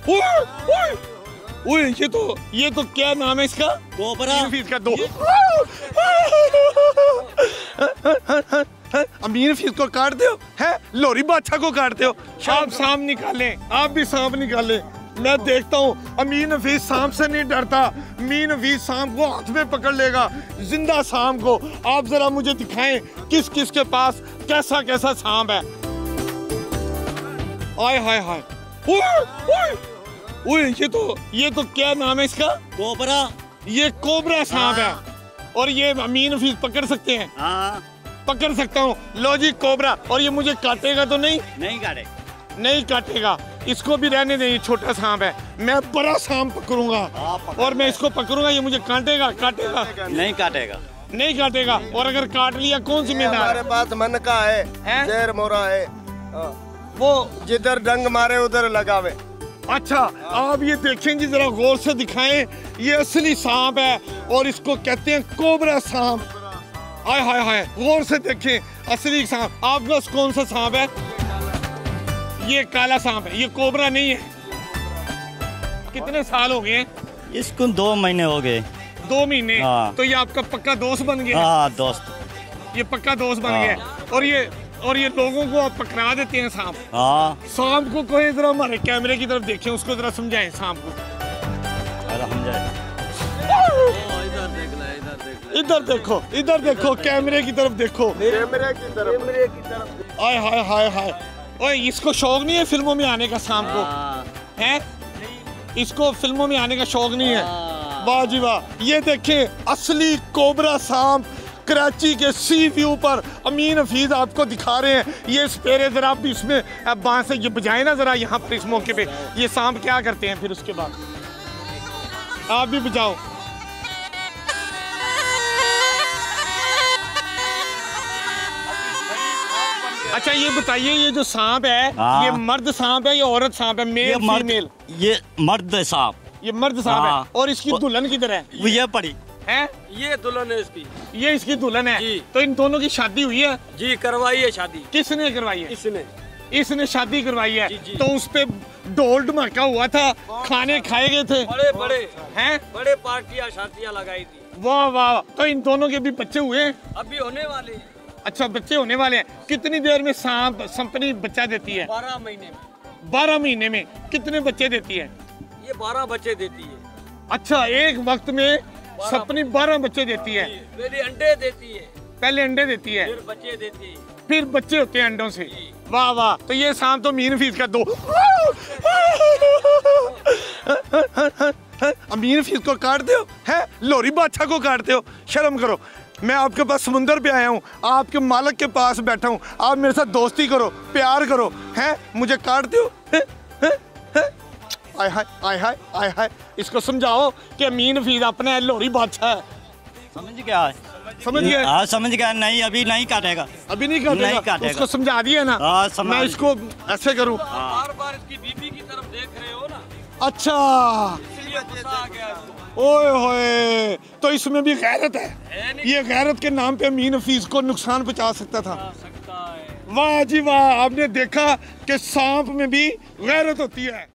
ओए ये तो क्या नाम है इसका? कोबरा। इसका दो अमीर फीस को काटते हो है, लोरी बादशाह को काटते हो। आप सांप निकालें, आप भी सांप निकालें। मैं देखता हूँ अमीर नफीस सांप से नहीं डरता। अमीर नफीस सांप को हाथ में पकड़ लेगा, जिंदा सांप को। आप जरा मुझे दिखाएं किस किस के पास कैसा कैसा सांप है। आय हाय हाय, ओए ये तो क्या नाम है इसका? कोबरा। ये कोबरा सांप है और ये अमीर नफीस पकड़ सकते हैं। हाँ पकड़ सकता हूँ। लो जी कोबरा। और ये मुझे काटेगा तो नहीं? नहीं काटे, नहीं काटेगा। इसको भी रहने दें, ये छोटा सांप है। मैं बड़ा सांप पकड़ूंगा और मैं इसको पकड़ूंगा, ये मुझे काटेगा? नहीं काटेगा। नहीं काटेगा। और अगर काट लिया कौन जिम्मेदार? हमारे पास मन का है, शेर मोरा है, वो जिधर डंग मारे उधर लगावे। अच्छा, आप ये देखें जी, जरा गौर से दिखाएं। ये असली सांप है और इसको कहते हैं कोबरा सांप। हाय हाय हाय, गौर से देखें, असली सांप। आपके पास कौन सा सांप है? ये काला सांप है, ये कोबरा नहीं है। कितने साल हो गए? इसको 2 महीने हो गए। 2 महीने? हाँ। तो ये आपका पक्का दोस्त बन गया? हाँ दोस्त। ये पक्का दोस्त बन गया। और ये लोगों को आप पकड़ा देते हैं सांप? हाँ। सांप को कोई जरा हमारे कैमरे की तरफ देखें, उसको जरा समझाएं सांप को। इधर देखो कैमरे की तरफ देखो। कैमरे की तरफ। आय हाय हाय हाय। ओए, इसको शौक नहीं है फिल्मों में आने का सांप को? हैं? इसको फिल्मों में आने का शौक नहीं है? वाह जी वाह। ये देखें असली कोबरा सांप कराची के सी व्यू पर अमीन हफीज आपको दिखा रहे हैं। ये स्पेरे जरा आप भी इसमें बांस से ये बजाए ना जरा यहाँ पर इस मौके पे। ये सांप क्या करते हैं फिर उसके बाद? आप भी बजाओ। अच्छा ये बताइए, ये जो सांप है ये मर्द सांप है या औरत सांप है? Male female? ये मर्द सांप। ये मर्द सांप है। और इसकी दुल्हन किधर है? वो ये पड़ी है। ये दुल्हन है इसकी। ये इसकी दुल्हन है जी। तो इन दोनों की शादी हुई है? जी करवाई है शादी। किसने करवाई है? इसने शादी करवाई है। जी। तो उस पे ढोल ढमाका हुआ था, खाने खाए गए थे? बड़े पार्टियां शादियां लगाई थी। वाह वाह। तो इन दोनों के भी बच्चे हुए? अभी होने वाले हैं। अच्छा, बच्चे होने वाले हैं। कितनी देर में सांप संपनी बच्चा देती है? 12 महीने में। 12 महीने में कितने बच्चे देती है? ये 12 बच्चे देती है। अच्छा, एक वक्त में सपनी 12 बच्चे देती है? पहले अंडे देती है। पहले अंडे देती है, फिर बच्चे देती है, फिर बच्चे होते हैं अंडों से। वाह वाह। तो ये सांप तो अमीर फीस का दो अमीर फीस को काटते हो है, लोरी बादशाह को काटते हो। शर्म करो। मैं आपके पास समुंदर पे आया हूँ, आपके मालिक के पास बैठा हूँ। आप मेरे साथ दोस्ती करो, प्यार करो, हैं? मुझे काटते हो? आय हाय आय हाय आय हाय। इसको समझाओ कि अमीन फीस अपना है, लोरी बादशाह है। समझ गया है? समझ गए? हाँ समझ गया। नहीं अभी नहीं काटेगा। अभी नहीं काटेगा? नहीं काटेगा। उसको समझा दिया ना? मैं इसको ऐसे करूँ? बार बार इसकी बीबी की तरफ देख रहे हो ना। अच्छा, इसलिए गुस्सा आ गया। ओए होए, तो इसमें भी गैरत है। ये गैरत के नाम पे अमीन हफीज को नुकसान पहुंचा सकता था। वाह जी वाह। आपने देखा कि सांप में भी गैरत होती है।